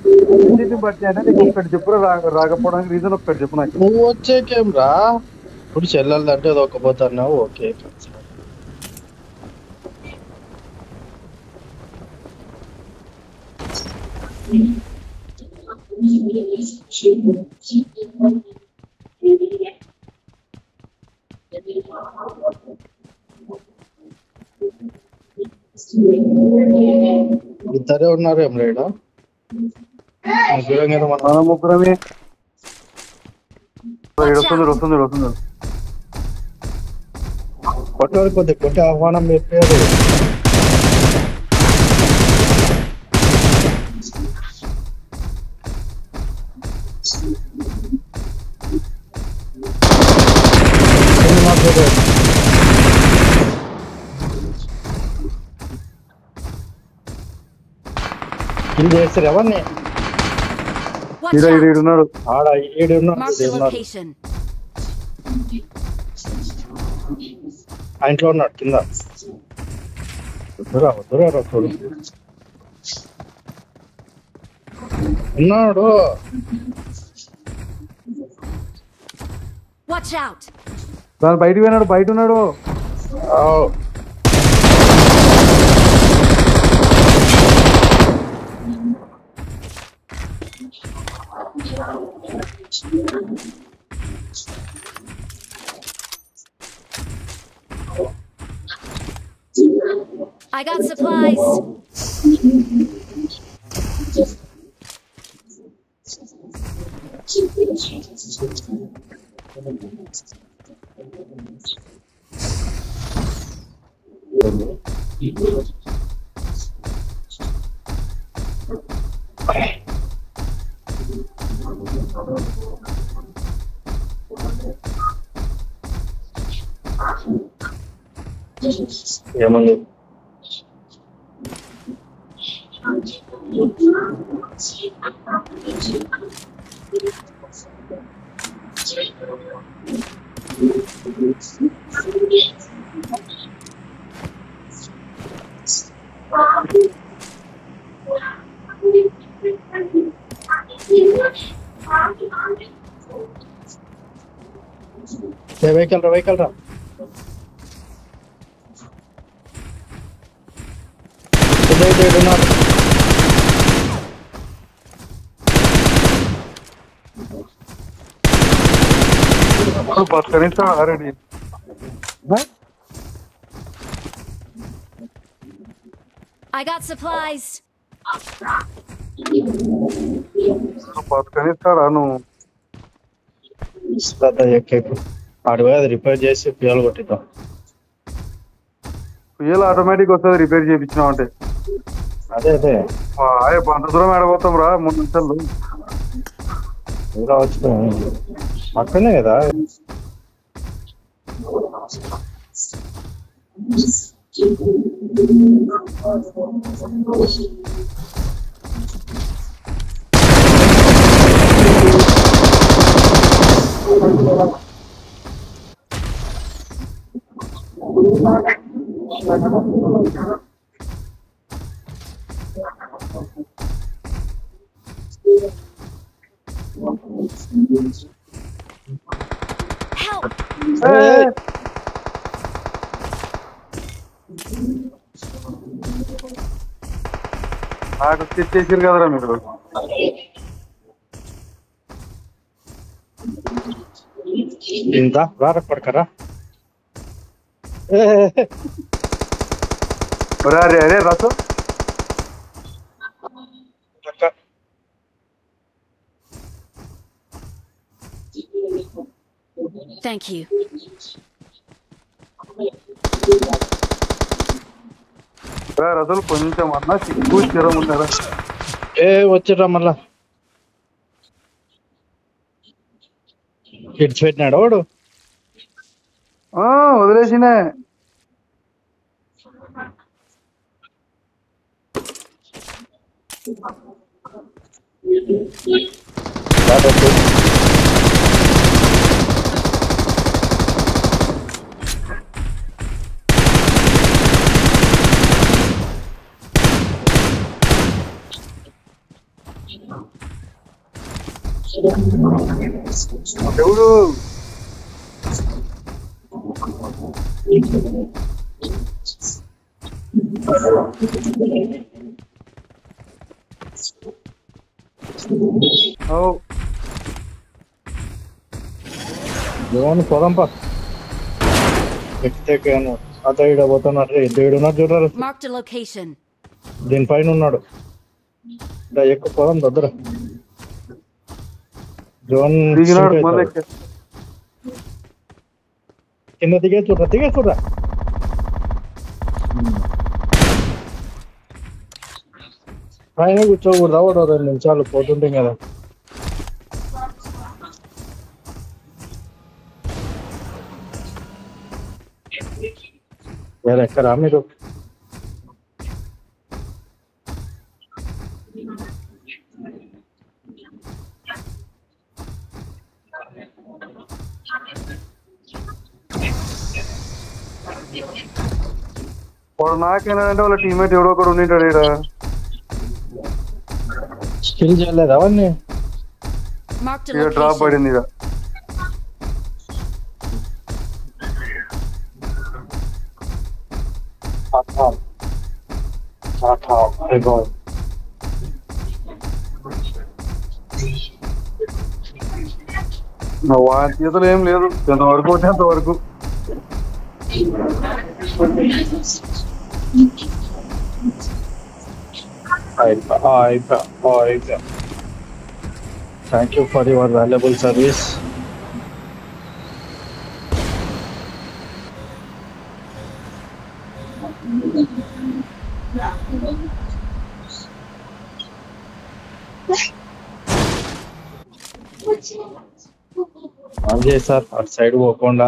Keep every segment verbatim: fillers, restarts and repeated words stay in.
పరిస్థితిని బట్టి అంటే నీకు ఒక్కటి చెప్పురా రా రాకపోవడానికి రీజన్ ఒక్కటి చెప్పు నాకు. నువ్వు వచ్చేకేం రా ఇప్పుడు చెల్లెలు అంటే దొక్కపోతున్నావు ఓకే ఇద్దరే ఉన్నారు ఏం రేడా ముగ్గురం కదా మన మన ముగ్గురమే వస్తుంది వస్తుంది వస్తుంది కొట్టాలి కొద్ది కొట్టి ఆహ్వానం పెట్టారు ఇది చేస్తారు ఎవరిని ఈడ ఈడ ఈడున్నాడు ఆడ ఏడు Mark the location. ఆ ఇంట్లో ఉన్నాడు కింద వద్దురా వద్దురా రా చూడు ఉన్నాడు Watch out. దాని బయట పోయినాడు బయట ఉన్నాడు ఆవ్. I got supplies. ఏముంది వెహికల్ రా వెహికల్ రా ఉన్నారు కనీసం ఆల్రెడీ I got supplies. కనిస్తారా నువ్వు ఎక్కేకు అడిపోయి అది రిపేర్ చేసి పిల్లలు కొట్టిద్దాం పిఎల్ ఆటోమేటిక్ వస్తుంది రిపేర్ చేయించినావు అంటే అదే అదే అంత దూరం ఆడబోతాం రా మూడు నిమిషాలు ఇంకా వచ్చిన అక్కడనే కదా Help! Hey! నాకు తెచ్చేసారు కదరా మీరు ఇంత రార పడకరా అరే అరే రసు Thank you. రసులు కొంచెం అన్నా సిగ్గు స్థిరం ఉన్నారా ఏ వచ్చిర్రా మళ్ళా ఇడిచిపెట్టినాడు వాడు వదిలేసినే ఎవడు ఓ జోన్ పోదాంపా ఎక్కితే అత ఈడ పోతున్నాడు ఏడున్నాడు చూడరు Marked a location. దీనిపైన ఉన్నాడు ఇలా ఎక్కువ పోదాం దగ్గర జోన్ దిగినాడు మళ్ళీ కింద దిగే చూడరా దిగే చూడరా పైన కూర్చోకూడదు అవడు రెండు నిమిషాలు పోతుంటాం కదా వేరే ఎక్కరా మీరు వాడు నాకేనాడంటే వాళ్ళ టీమేట్ ఎవడో ఒకడు ఉండింటాడు ఈడ స్కిల్ చేయలేదు అవన్నీ Marked a ఇక డ్రాప్ location. పడింది ఇక వాడి చేతులు ఏం లేదు ఎంతవరకు ఉంటే అంతవరకు thank you for your valuable service అదే సార్ అటు సైడ్ పోకుండా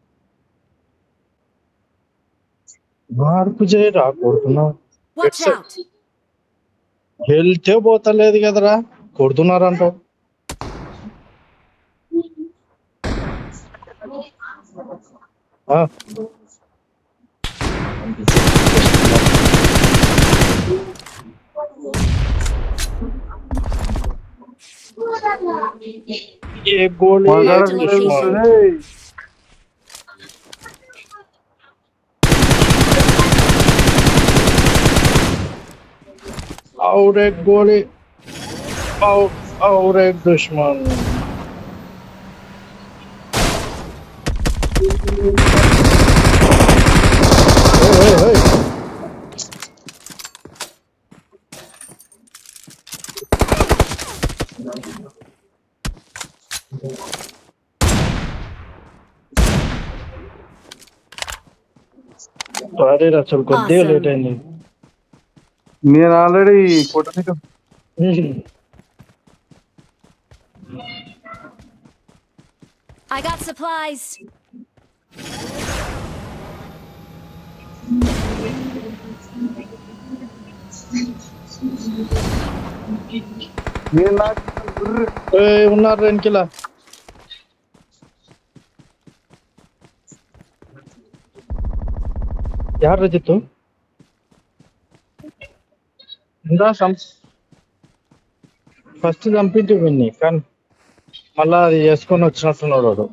మార్పు చేయి రాకూడుతున్నావు Watch out. వెళ్తే పోతలేదు కదరా కొడుతున్నారంటావు ఆ. ఏ గోళీ और एक गोली और और एक दुश्मन हे हे हे अरे रचल को दे लेट है नहीं నేను ఆల్రెడీ కొట్టడానికి I got supplies. నేను నాకు ఏ ఉన్నారు వెనకిలా యార్ రజిత్ ఇందా ఫస్ట్ చంపింటి విన్ని కానీ మళ్ళా అది వేసుకొని వచ్చినట్టున్నాడు వాడు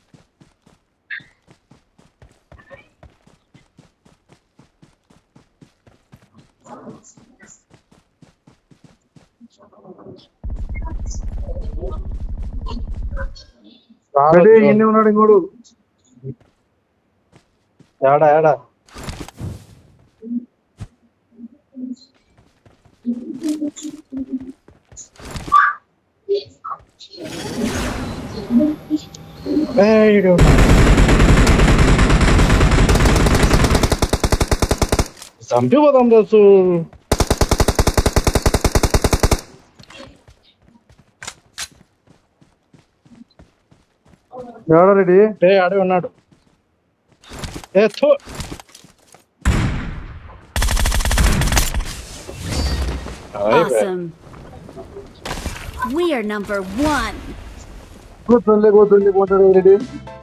ఇన్ని ఉన్నాడు ఇంకోడు ఏడా ఏడా ఏడు చంపిపోదాం రసు ఎవడా రెడీ ఏ ఆడే ఉన్నాడు ఏ థూ Awesome. We are number one. కూర్చోలే కూర్చోలే పోతాడు రెడీ